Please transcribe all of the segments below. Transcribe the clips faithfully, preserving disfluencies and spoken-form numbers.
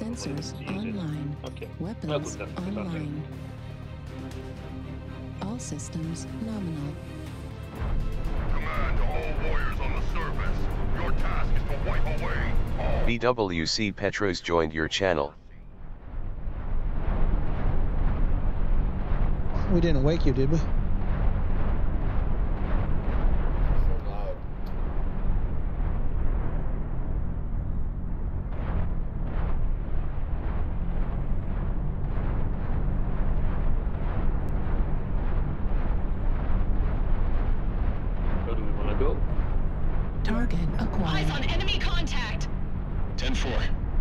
Sensors online. Okay. Weapons online. All systems nominal. Command to all warriors on the surface. Your task is to wipe away all... B W C Petros joined your channel. We didn't wake you, did we? Where do we want to go? Target acquired. Eyes on enemy contact. ten four.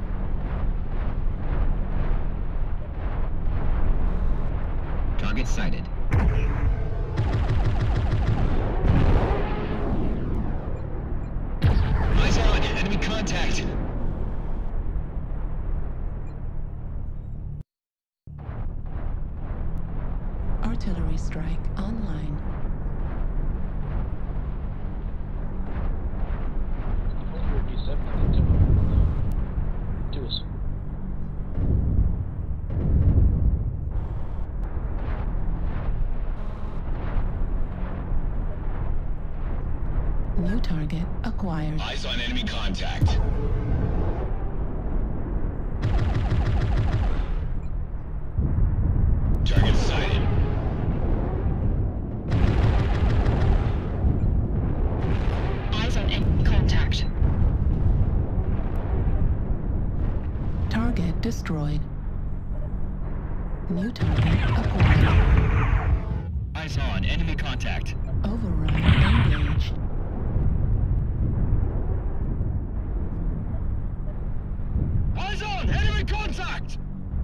Target sighted. Eyes on, enemy contact. Artillery strike online. Do us. New target acquired. Eyes on enemy contact. Target sighted. Eyes on enemy contact. Target destroyed. New target acquired. Eyes on enemy contact. Override engaged. Eyes on enemy contact.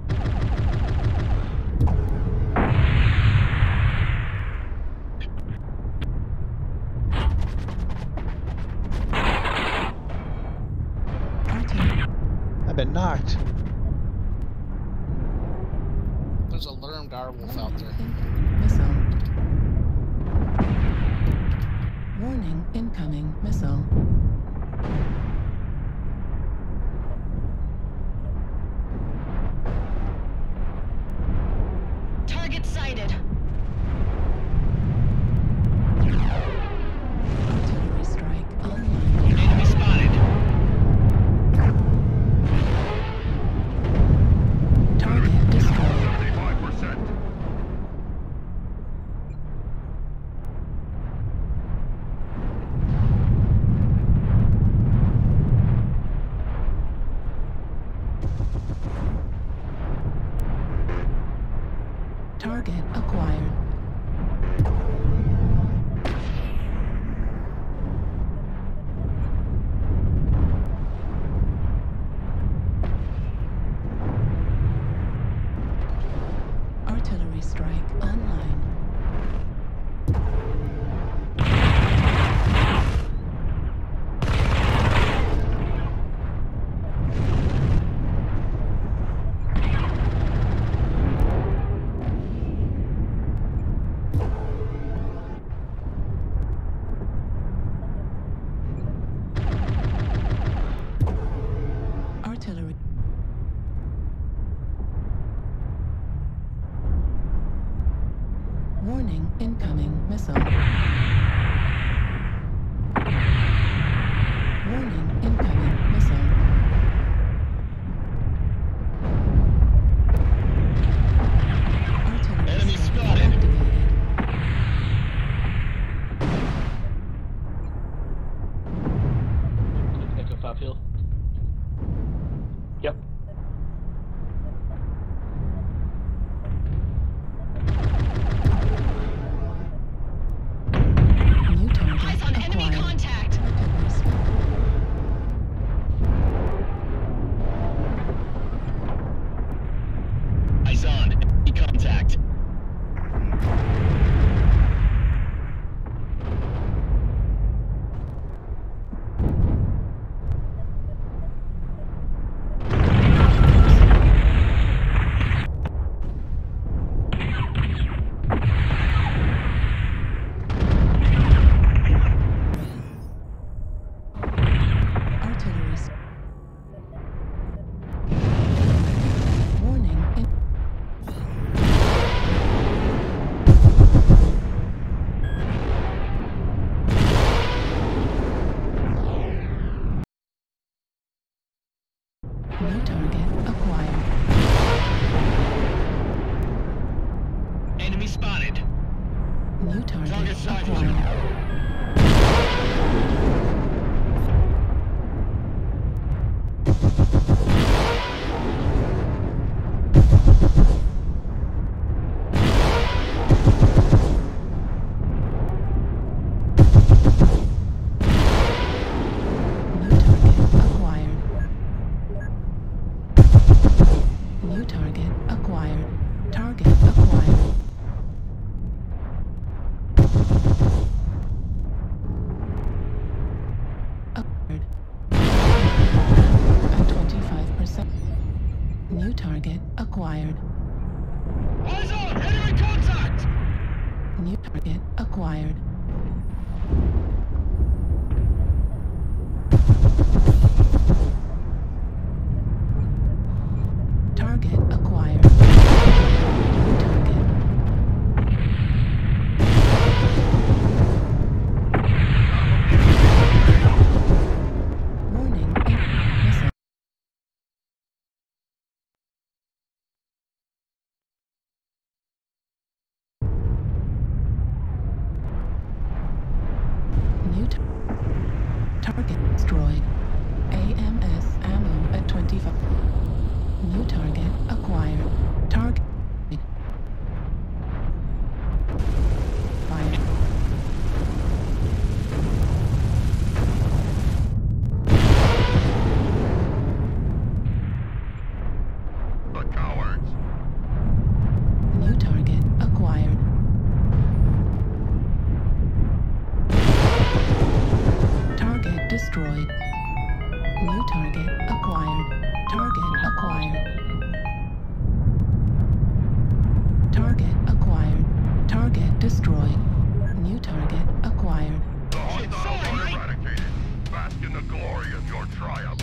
Artillery. I've been knocked. There's a learned direwolf out there. Missile. Warning, incoming missile. Target sighted. Artillery strike online. Enemy spotted. Target destroyed. seventy-five percent. Target acquired. Artillery strike online. Artillery. Warning, incoming missile. Warning, incoming missile. Artillery Enemy strike spotted. activated. Echo five hill. Yep. target acquired. Target acquired. Acquired. At twenty-five percent. New target acquired. Eyes on! Enemy contact! New target acquired. Target acquired. New target. Warning. Missile. New tar target destroyed. A M S ammo at twenty-five. New target acquired. Target. Fired. The cowards! New target acquired. Target destroyed. New target acquired. Target acquired. Target acquired. Target destroyed. New target acquired. The hostiles are eradicated. Bask in the glory of your triumph.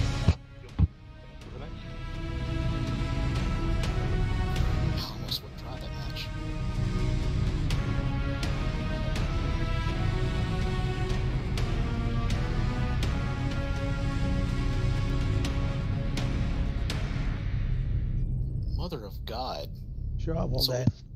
I almost wouldn't try that match. Mother of God. Sure, So- Wuldain.